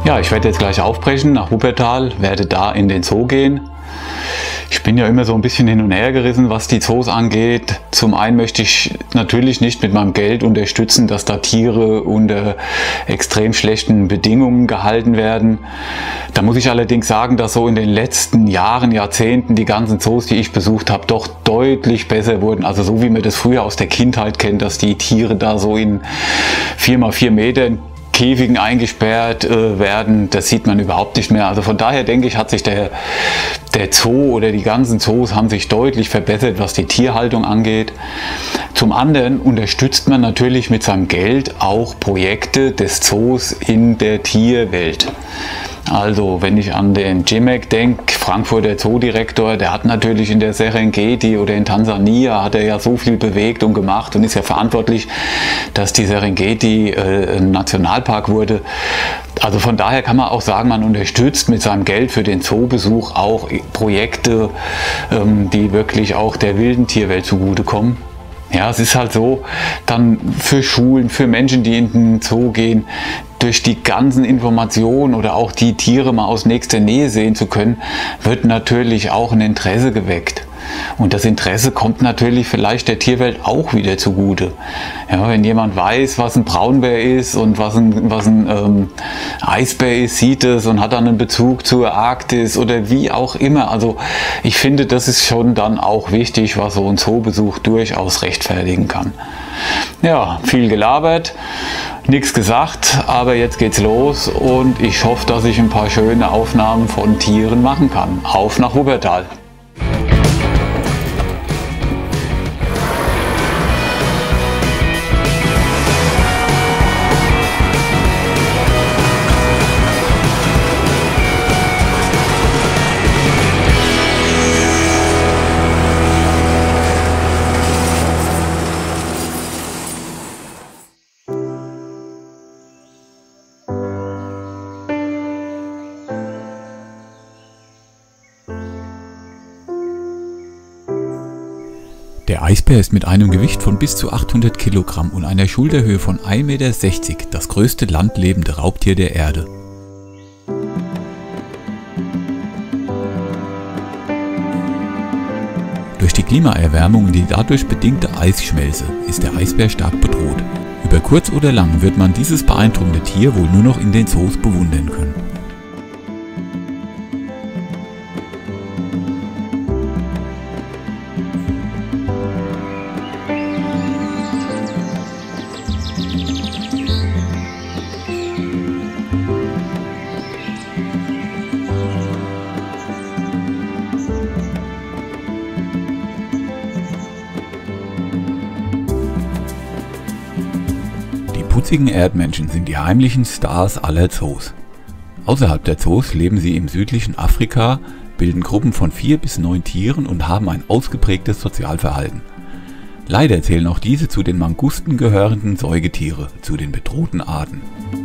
Ja, ich werde jetzt gleich aufbrechen nach Wuppertal, werde da in den Zoo gehen. Ich bin ja immer so ein bisschen hin und her gerissen, was die Zoos angeht. Zum einen möchte ich natürlich nicht mit meinem Geld unterstützen, dass da Tiere unter extrem schlechten Bedingungen gehalten werden. Da muss ich allerdings sagen, dass so in den letzten Jahren, Jahrzehnten die ganzen Zoos, die ich besucht habe, doch deutlich besser wurden. Also so wie man das früher aus der Kindheit kennt, dass die Tiere da so in 4x4 Metern Käfigen eingesperrt werden, das sieht man überhaupt nicht mehr. Also von daher denke ich, hat sich der Zoo oder die ganzen Zoos haben sich deutlich verbessert, was die Tierhaltung angeht. Zum anderen unterstützt man natürlich mit seinem Geld auch Projekte des Zoos in der Tierwelt. Also wenn ich an den Cemek denke, Frankfurter Zoodirektor, der hat natürlich in der Serengeti oder in Tansania hat er ja so viel bewegt und gemacht und ist ja verantwortlich, dass die Serengeti ein Nationalpark wurde. Also von daher kann man auch sagen, man unterstützt mit seinem Geld für den Zoobesuch auch Projekte, die wirklich auch der wilden Tierwelt zugutekommen. Ja, es ist halt so, dann für Schulen, für Menschen, die in den Zoo gehen, durch die ganzen Informationen oder auch die Tiere mal aus nächster Nähe sehen zu können, wird natürlich auch ein Interesse geweckt. Und das Interesse kommt natürlich vielleicht der Tierwelt auch wieder zugute. Ja, wenn jemand weiß, was ein Braunbär ist und was ein Eisbär ist, sieht es und hat dann einen Bezug zur Arktis oder wie auch immer. Also ich finde, das ist schon dann auch wichtig, was so ein Zoobesuch durchaus rechtfertigen kann. Ja, viel gelabert, nichts gesagt, aber jetzt geht's los und ich hoffe, dass ich ein paar schöne Aufnahmen von Tieren machen kann. Auf nach Wuppertal! Der Eisbär ist mit einem Gewicht von bis zu 800 Kilogramm und einer Schulterhöhe von 1,60 Meter das größte landlebende Raubtier der Erde. Durch die Klimaerwärmung und die dadurch bedingte Eisschmelze ist der Eisbär stark bedroht. Über kurz oder lang wird man dieses beeindruckende Tier wohl nur noch in den Zoos bewundern können. Die putzigen Erdmännchen sind die heimlichen Stars aller Zoos. Außerhalb der Zoos leben sie im südlichen Afrika, bilden Gruppen von 4 bis 9 Tieren und haben ein ausgeprägtes Sozialverhalten. Leider zählen auch diese zu den Mangusten gehörenden Säugetiere, zu den bedrohten Arten.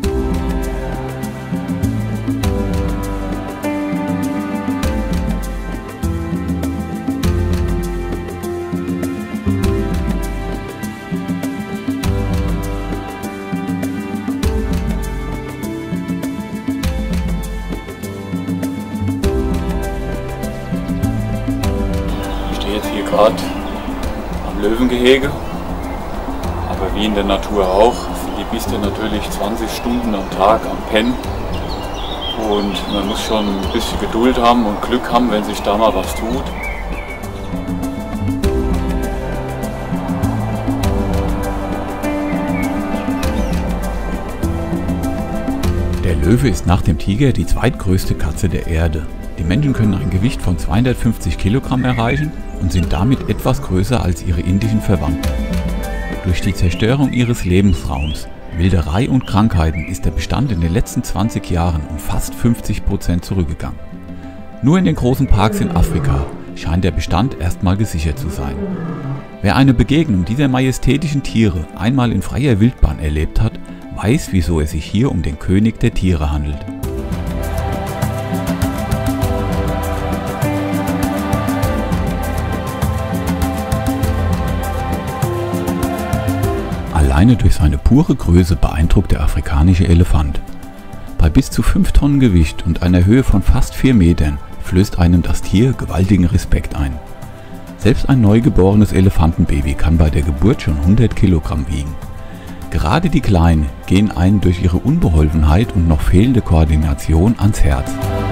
Gerade am Löwengehege, aber wie in der Natur auch, sind die Biester natürlich 20 Stunden am Tag am Pennen und man muss schon ein bisschen Geduld haben und Glück haben, wenn sich da mal was tut. Der Löwe ist nach dem Tiger die zweitgrößte Katze der Erde. Die Menschen können ein Gewicht von 250 Kilogramm erreichen und sind damit etwas größer als ihre indischen Verwandten. Durch die Zerstörung ihres Lebensraums, Wilderei und Krankheiten ist der Bestand in den letzten 20 Jahren um fast 50% zurückgegangen. Nur in den großen Parks in Afrika scheint der Bestand erstmal gesichert zu sein. Wer eine Begegnung dieser majestätischen Tiere einmal in freier Wildbahn erlebt hat, weiß, wieso es sich hier um den König der Tiere handelt. Alleine durch seine pure Größe beeindruckt der afrikanische Elefant. Bei bis zu 5 Tonnen Gewicht und einer Höhe von fast 4 Metern flößt einem das Tier gewaltigen Respekt ein. Selbst ein neugeborenes Elefantenbaby kann bei der Geburt schon 100 Kilogramm wiegen. Gerade die Kleinen gehen einen durch ihre Unbeholfenheit und noch fehlende Koordination ans Herz.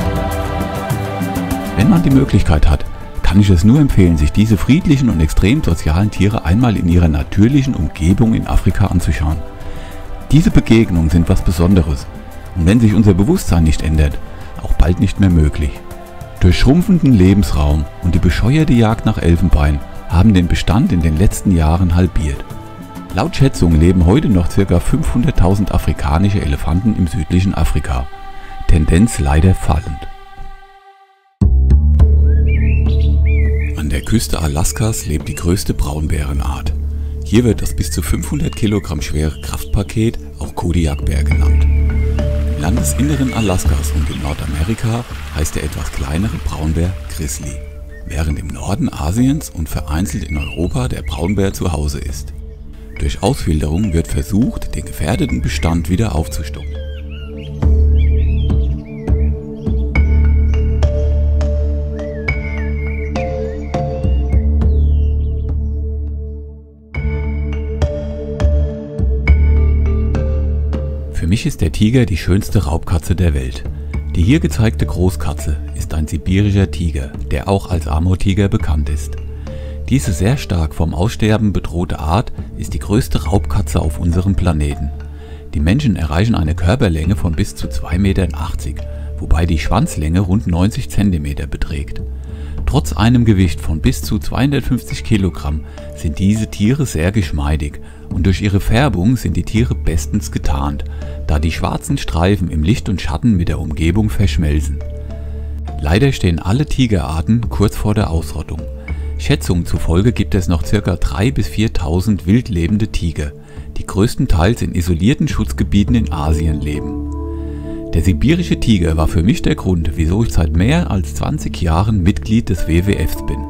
Wenn man die Möglichkeit hat, kann ich es nur empfehlen, sich diese friedlichen und extrem sozialen Tiere einmal in ihrer natürlichen Umgebung in Afrika anzuschauen. Diese Begegnungen sind was Besonderes und wenn sich unser Bewusstsein nicht ändert, auch bald nicht mehr möglich. Durch schrumpfenden Lebensraum und die bescheuerte Jagd nach Elfenbein haben den Bestand in den letzten Jahren halbiert. Laut Schätzungen leben heute noch ca. 500.000 afrikanische Elefanten im südlichen Afrika. Tendenz leider fallend. An der Küste Alaskas lebt die größte Braunbärenart. Hier wird das bis zu 500 Kilogramm schwere Kraftpaket auch Kodiakbär genannt. Im Landesinneren Alaskas und in Nordamerika heißt der etwas kleinere Braunbär Grizzly, während im Norden Asiens und vereinzelt in Europa der Braunbär zu Hause ist. Durch Auswilderung wird versucht, den gefährdeten Bestand wieder aufzustocken. Für mich ist der Tiger die schönste Raubkatze der Welt. Die hier gezeigte Großkatze ist ein sibirischer Tiger, der auch als Amurtiger bekannt ist. Diese sehr stark vom Aussterben bedrohte Art ist die größte Raubkatze auf unserem Planeten. Die Menschen erreichen eine Körperlänge von bis zu 2,80 Metern, wobei die Schwanzlänge rund 90 cm beträgt. Trotz einem Gewicht von bis zu 250 Kilogramm sind diese Tiere sehr geschmeidig und durch ihre Färbung sind die Tiere bestens getarnt, da die schwarzen Streifen im Licht und Schatten mit der Umgebung verschmelzen. Leider stehen alle Tigerarten kurz vor der Ausrottung. Schätzungen zufolge gibt es noch ca. 3.000 bis 4.000 wild lebende Tiger, die größtenteils in isolierten Schutzgebieten in Asien leben. Der sibirische Tiger war für mich der Grund, wieso ich seit mehr als 20 Jahren Mitglied des WWFs bin.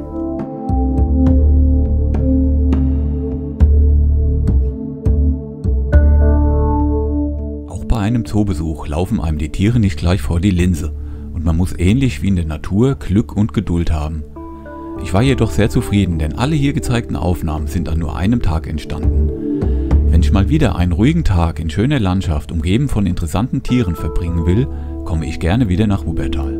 Auch bei einem Zoobesuch laufen einem die Tiere nicht gleich vor die Linse und man muss ähnlich wie in der Natur Glück und Geduld haben. Ich war jedoch sehr zufrieden, denn alle hier gezeigten Aufnahmen sind an nur einem Tag entstanden. Wenn ich mal wieder einen ruhigen Tag in schöner Landschaft umgeben von interessanten Tieren verbringen will, komme ich gerne wieder nach Wuppertal.